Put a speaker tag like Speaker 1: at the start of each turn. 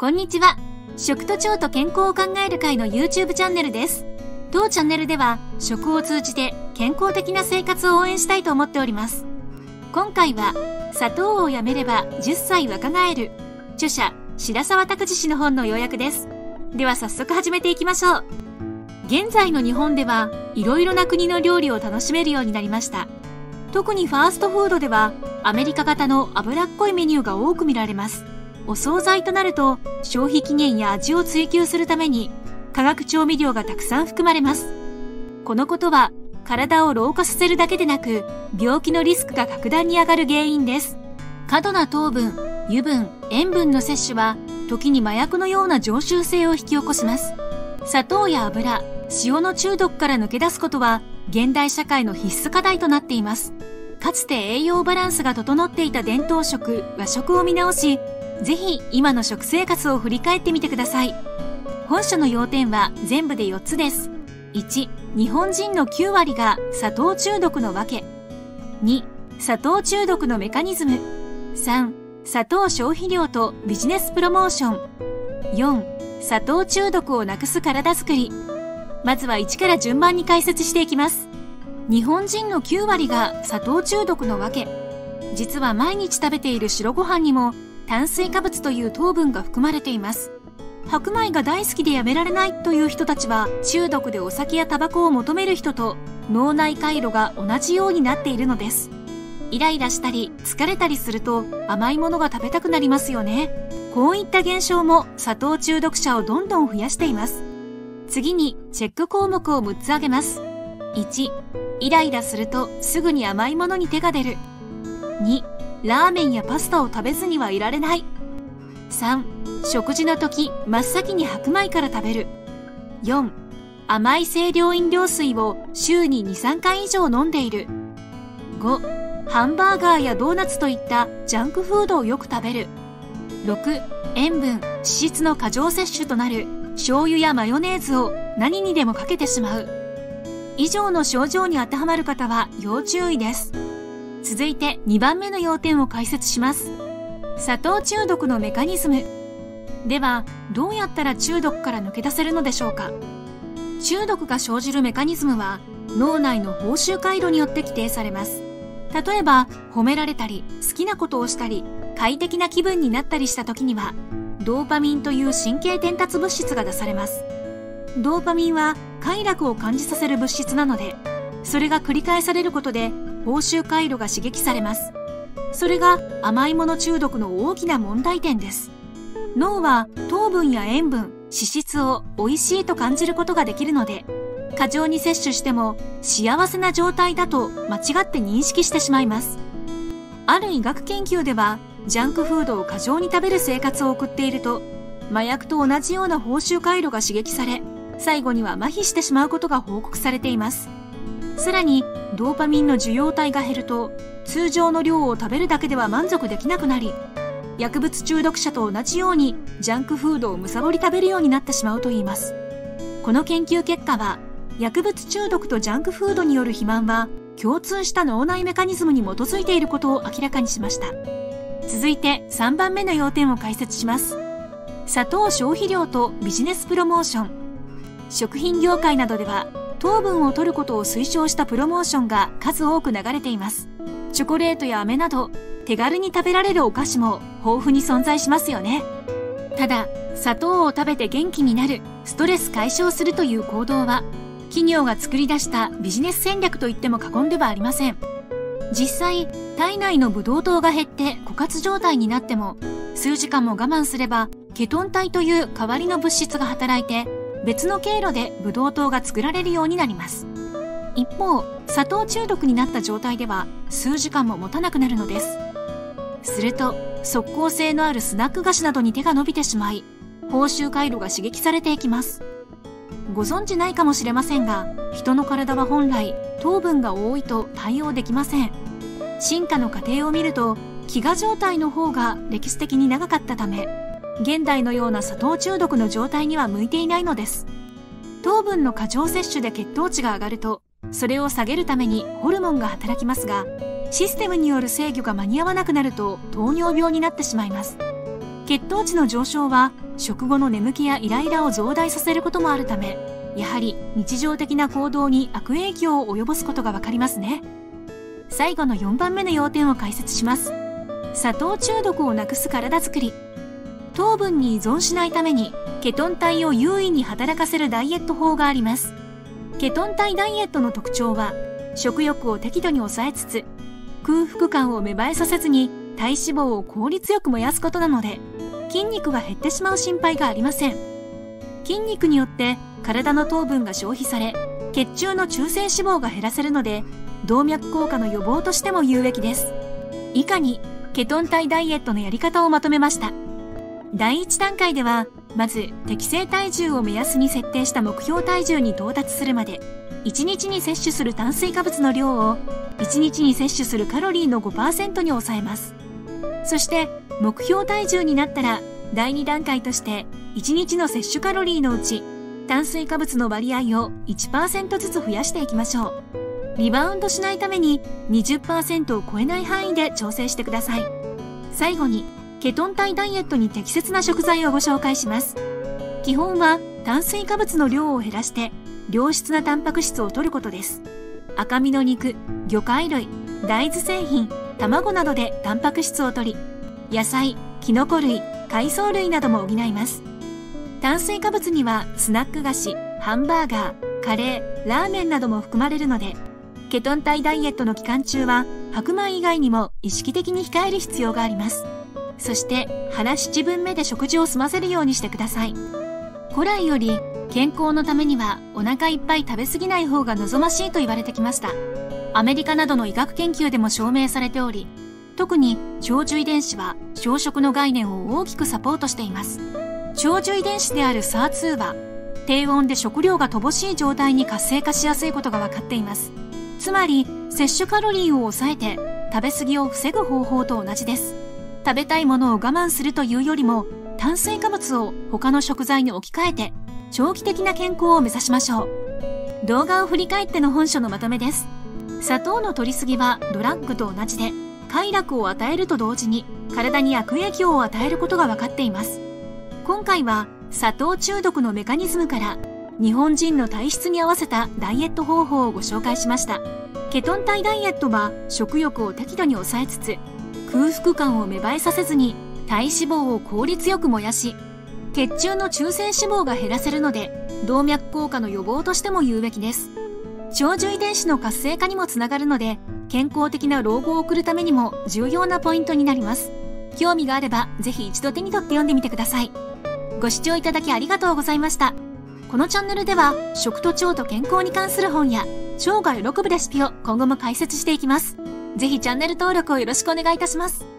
Speaker 1: こんにちは。食と腸と健康を考える会の YouTube チャンネルです。当チャンネルでは食を通じて健康的な生活を応援したいと思っております。今回は砂糖をやめれば10歳若返る、著者白澤拓司氏の本の要約です。では早速始めていきましょう。現在の日本ではいろいろな国の料理を楽しめるようになりました。特にファーストフードではアメリカ型の脂っこいメニューが多く見られます。お惣菜となると消費期限や味を追求するために化学調味料がたくさん含まれます。このことは体を老化させるだけでなく病気のリスクが格段に上がる原因です。過度な糖分、油分、塩分の摂取は時に麻薬のような常習性を引き起こします。砂糖や油、塩の中毒から抜け出すことは現代社会の必須課題となっています。かつて栄養バランスが整っていた伝統食、和食を見直し、ぜひ今の食生活を振り返ってみてください。本書の要点は全部で4つです。1、日本人の9割が砂糖中毒のわけ。2、砂糖中毒のメカニズム。3、砂糖消費量とビジネスプロモーション。4、砂糖中毒をなくす体づくり。まずは1から順番に解説していきます。日本人の9割が砂糖中毒のわけ。実は毎日食べている白ご飯にも炭水化物という糖分が含まれています。白米が大好きでやめられないという人たちは中毒でお酒やタバコを求める人と脳内回路が同じようになっているのです。イライラしたり疲れたりすると甘いものが食べたくなりますよね。こういった現象も砂糖中毒者をどんどん増やしています。次にチェック項目を6つ挙げます。1、イライラするとすぐに甘いものに手が出る。2、ラーメンやパスタを食べずにはいられない。3、食事の時真っ先に白米から食べる。4、甘い清涼飲料水を週に 2,3 回以上飲んでいる。5、ハンバーガーやドーナツといったジャンクフードをよく食べる。6、塩分、脂質の過剰摂取となる醤油やマヨネーズを何にでもかけてしまう。以上の症状に当てはまる方は要注意です。続いて2番目の要点を解説します。砂糖中毒のメカニズム。では、どうやったら中毒から抜け出せるのでしょうか。中毒が生じるメカニズムは脳内の報酬回路によって規定されます。例えば、褒められたり、好きなことをしたり、快適な気分になったりした時には、ドーパミンという神経伝達物質が出されます。ドーパミンは快楽を感じさせる物質なので、それが繰り返されることで報酬回路が刺激されます。それが甘いもの中毒の大きな問題点です。脳は糖分や塩分、脂質を美味しいと感じることができるので、過剰に摂取しても幸せな状態だと間違って認識してしまいます。ある医学研究では、ジャンクフードを過剰に食べる生活を送っていると、麻薬と同じような報酬回路が刺激され、最後には麻痺してしまうことが報告されています。さらに、ドーパミンの受容体が減ると、通常の量を食べるだけでは満足できなくなり、薬物中毒者と同じようにジャンクフードを貪り食べるようになってしまうといいます。この研究結果は、薬物中毒とジャンクフードによる肥満は、共通した脳内メカニズムに基づいていることを明らかにしました。続いて3番目の要点を解説します。砂糖消費量とビジネスプロモーション。食品業界などでは糖分を摂ることを推奨したプロモーションが数多く流れています。チョコレートや飴など手軽に食べられるお菓子も豊富に存在しますよね。ただ、砂糖を食べて元気になる、ストレス解消するという行動は企業が作り出したビジネス戦略と言っても過言ではありません。実際、体内のブドウ糖が減って枯渇状態になっても、数時間も我慢すればケトン体という代わりの物質が働いて別の経路でブドウ糖が作られるようになります。一方、砂糖中毒になった状態では数時間も持たなくなるのです。すると、即効性のあるスナック菓子などに手が伸びてしまい、報酬回路が刺激されていきます。ご存知ないかもしれませんが、人の体は本来糖分が多いと対応できません。進化の過程を見ると、飢餓状態の方が歴史的に長かったため、現代のような砂糖中毒の状態には向いていないのです。糖分の過剰摂取で血糖値が上がると、それを下げるためにホルモンが働きますが、システムによる制御が間に合わなくなると糖尿病になってしまいます。 血糖値の上昇は食後の眠気やイライラを増大させることもあるため、やはり日常的な行動に悪影響を及ぼすことがわかりますね。最後の4番目の要点を解説します。砂糖中毒をなくす体づくり。糖分に依存しないためにケトン体を優位に働かせるダイエット法があります。ケトン体ダイエットの特徴は、食欲を適度に抑えつつ空腹感を芽生えさせずに体脂肪を効率よく燃やすことなので、筋肉が減ってしまう心配がありません。筋肉によって体の糖分が消費され、血中の中性脂肪が減らせるので、動脈硬化の予防としても有益です。以下にケトン体ダイエットのやり方をまとめました。第1段階では、まず適正体重を目安に設定した目標体重に到達するまで、1日に摂取する炭水化物の量を1日に摂取するカロリーの 5% に抑えます。そして目標体重になったら、第2段階として1日の摂取カロリーのうち炭水化物の割合を 1% ずつ増やしていきましょう。リバウンドしないために 20% を超えない範囲で調整してください。最後にケトン体ダイエットに適切な食材をご紹介します。基本は炭水化物の量を減らして良質なタンパク質を摂ることです。赤身の肉、魚介類、大豆製品、卵などでタンパク質を摂り、野菜、キノコ類、海藻類なども補います。炭水化物にはスナック菓子、ハンバーガー、カレー、ラーメンなども含まれるので、ケトン体ダイエットの期間中は白米以外にも意識的に控える必要があります。そして腹7分目で食事を済ませるようにしてください。古来より健康のためにはお腹いっぱい食べ過ぎない方が望ましいと言われてきました。アメリカなどの医学研究でも証明されており、特に長寿遺伝子は小食の概念を大きくサポートしています。長寿遺伝子である SAR2 は低温で食料が乏しい状態に活性化しやすいことが分かっています。つまり摂取カロリーを抑えて食べ過ぎを防ぐ方法と同じです。食べたいものを我慢するというよりも、炭水化物を他の食材に置き換えて長期的な健康を目指しましょう。動画を振り返っての本書のまとめです。砂糖の摂りすぎはドラッグと同じで、快楽を与えると同時に体に悪影響を与えることが分かっています。今回は砂糖中毒のメカニズムから日本人の体質に合わせたダイエット方法をご紹介しました。ケトン体ダイエットは食欲を適度に抑えつつ空腹感を芽生えさせずに体脂肪を効率よく燃やし、血中の中性脂肪が減らせるので動脈硬化の予防としても有益です。長寿遺伝子の活性化にもつながるので、健康的な老後を送るためにも重要なポイントになります。興味があればぜひ一度手に取って読んでみてください。ご視聴いただきありがとうございました。このチャンネルでは食と腸と健康に関する本や腸が喜ぶレシピを今後も解説していきます。ぜひチャンネル登録をよろしくお願いいたします。